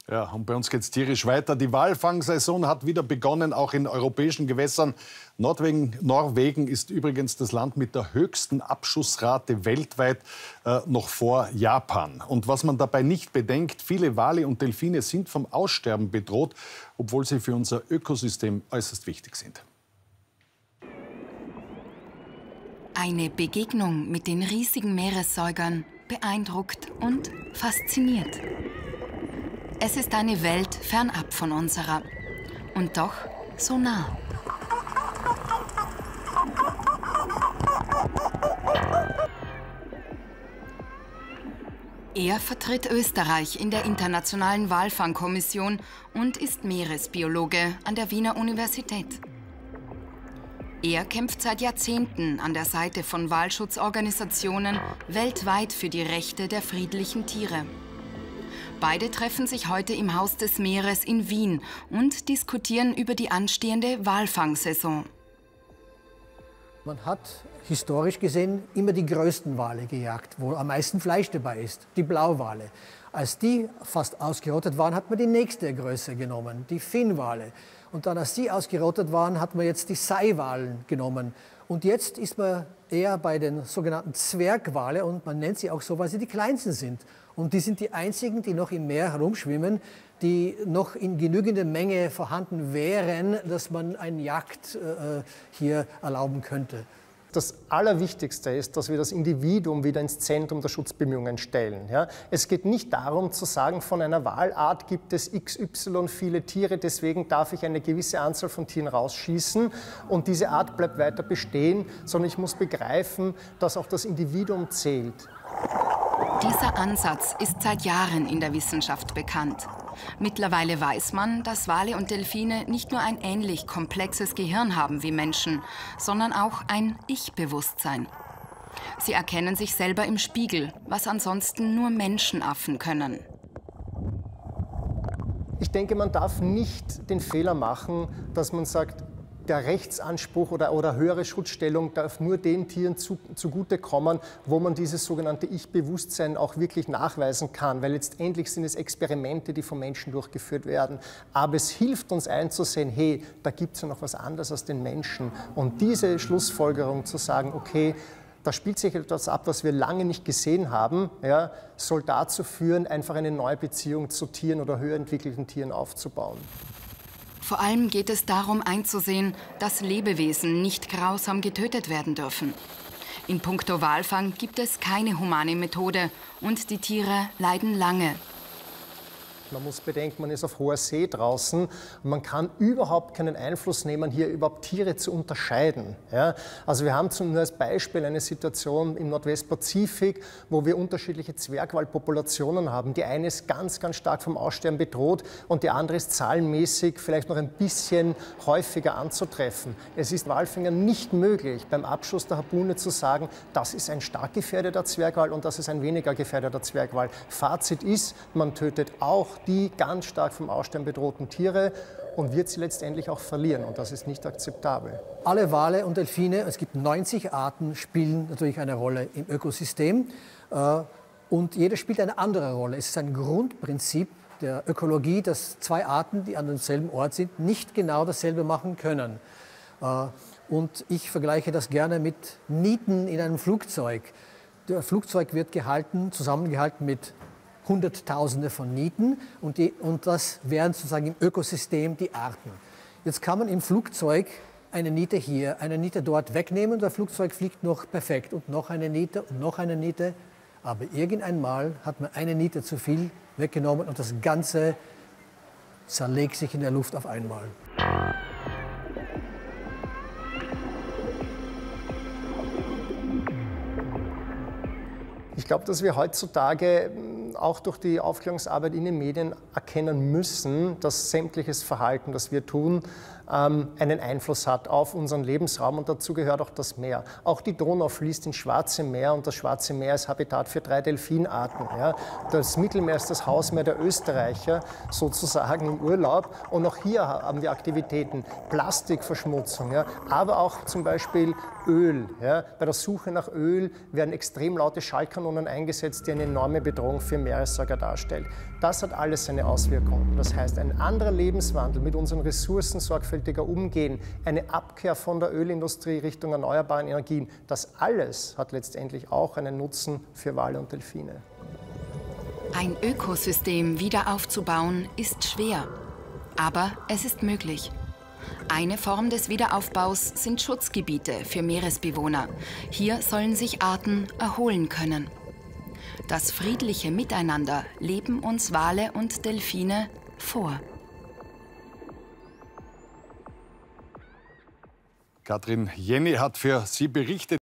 Ja, und bei uns geht es tierisch weiter. Die Walfangsaison hat wieder begonnen, auch in europäischen Gewässern. Norwegen ist übrigens das Land mit der höchsten Abschussrate weltweit, noch vor Japan. Und was man dabei nicht bedenkt, viele Wale und Delfine sind vom Aussterben bedroht, obwohl sie für unser Ökosystem äußerst wichtig sind. Eine Begegnung mit den riesigen Meeressäugern beeindruckt und fasziniert. Es ist eine Welt fernab von unserer und doch so nah. Er vertritt Österreich in der Internationalen Walfangkommission und ist Meeresbiologe an der Wiener Universität. Er kämpft seit Jahrzehnten an der Seite von Walschutzorganisationen weltweit für die Rechte der friedlichen Tiere. Beide treffen sich heute im Haus des Meeres in Wien und diskutieren über die anstehende Walfangsaison. Man hat historisch gesehen immer die größten Wale gejagt, wo am meisten Fleisch dabei ist, die Blauwale. Als die fast ausgerottet waren, hat man die nächste Größe genommen, die Finnwale. Und dann, als die ausgerottet waren, hat man jetzt die Seiwalen genommen. Und jetzt ist man eher bei den sogenannten Zwergwale und man nennt sie auch so, weil sie die kleinsten sind. Und die sind die einzigen, die noch im Meer herumschwimmen, die noch in genügender Menge vorhanden wären, dass man eine Jagd hier erlauben könnte. Das Allerwichtigste ist, dass wir das Individuum wieder ins Zentrum der Schutzbemühungen stellen. Ja? Es geht nicht darum zu sagen, von einer Walart gibt es XY viele Tiere, deswegen darf ich eine gewisse Anzahl von Tieren rausschießen und diese Art bleibt weiter bestehen, sondern ich muss begreifen, dass auch das Individuum zählt. Dieser Ansatz ist seit Jahren in der Wissenschaft bekannt. Mittlerweile weiß man, dass Wale und Delfine nicht nur ein ähnlich komplexes Gehirn haben wie Menschen, sondern auch ein Ich-Bewusstsein. Sie erkennen sich selber im Spiegel, was ansonsten nur Menschenaffen können. Ich denke, man darf nicht den Fehler machen, dass man sagt, der Rechtsanspruch oder höhere Schutzstellung darf nur den Tieren zugutekommen, wo man dieses sogenannte Ich-Bewusstsein auch wirklich nachweisen kann, weil letztendlich sind es Experimente, die von Menschen durchgeführt werden. Aber es hilft uns einzusehen, hey, da gibt es ja noch was anderes als den Menschen. Und diese Schlussfolgerung zu sagen, okay, da spielt sich etwas ab, was wir lange nicht gesehen haben, ja, soll dazu führen, einfach eine neue Beziehung zu Tieren oder höher entwickelten Tieren aufzubauen. Vor allem geht es darum einzusehen, dass Lebewesen nicht grausam getötet werden dürfen. In puncto Walfang gibt es keine humane Methode und die Tiere leiden lange. Man muss bedenken, man ist auf hoher See draußen und man kann überhaupt keinen Einfluss nehmen, hier überhaupt Tiere zu unterscheiden. Ja? Also wir haben nur als Beispiel eine Situation im Nordwestpazifik, wo wir unterschiedliche Zwergwalpopulationen haben. Die eine ist ganz, ganz stark vom Aussterben bedroht und die andere ist zahlenmäßig vielleicht noch ein bisschen häufiger anzutreffen. Es ist Walfängern nicht möglich, beim Abschuss der Harpune zu sagen, das ist ein stark gefährdeter Zwergwal und das ist ein weniger gefährdeter Zwergwal. Fazit ist, man tötet auch die ganz stark vom Aussterben bedrohten Tiere und wird sie letztendlich auch verlieren. Und das ist nicht akzeptabel. Alle Wale und Delfine, es gibt 90 Arten, spielen natürlich eine Rolle im Ökosystem. Und jeder spielt eine andere Rolle. Es ist ein Grundprinzip der Ökologie, dass zwei Arten, die an demselben Ort sind, nicht genau dasselbe machen können. Und ich vergleiche das gerne mit Nieten in einem Flugzeug. Das Flugzeug wird zusammengehalten mit Hunderttausende von Nieten und das wären sozusagen im Ökosystem die Arten. Jetzt kann man im Flugzeug eine Niete hier, eine Niete dort wegnehmen und das Flugzeug fliegt noch perfekt und noch eine Niete und noch eine Niete. Aber irgendwann mal hat man eine Niete zu viel weggenommen und das Ganze zerlegt sich in der Luft auf einmal. Ich glaube, dass wir heutzutage auch durch die Aufklärungsarbeit in den Medien erkennen müssen, dass sämtliches Verhalten, das wir tun, einen Einfluss hat auf unseren Lebensraum und dazu gehört auch das Meer. Auch die Donau fließt ins Schwarze Meer und das Schwarze Meer ist Habitat für 3 Delfinarten. Ja. Das Mittelmeer ist das Hausmeer der Österreicher, sozusagen im Urlaub. Und auch hier haben wir Aktivitäten, Plastikverschmutzung, ja, aber auch zum Beispiel Öl. Ja. Bei der Suche nach Öl werden extrem laute Schallkanonen eingesetzt, die eine enorme Bedrohung für Meeressäuger darstellt. Das hat alles seine Auswirkungen. Das heißt, ein anderer Lebenswandel, mit unseren Ressourcen sorgfältiger umgehen, eine Abkehr von der Ölindustrie Richtung erneuerbaren Energien, das alles hat letztendlich auch einen Nutzen für Wale und Delfine. Ein Ökosystem wieder aufzubauen ist schwer, aber es ist möglich. Eine Form des Wiederaufbaus sind Schutzgebiete für Meeresbewohner. Hier sollen sich Arten erholen können. Das friedliche Miteinander leben uns Wale und Delfine vor. Katrin Jenny hat für Sie berichtet.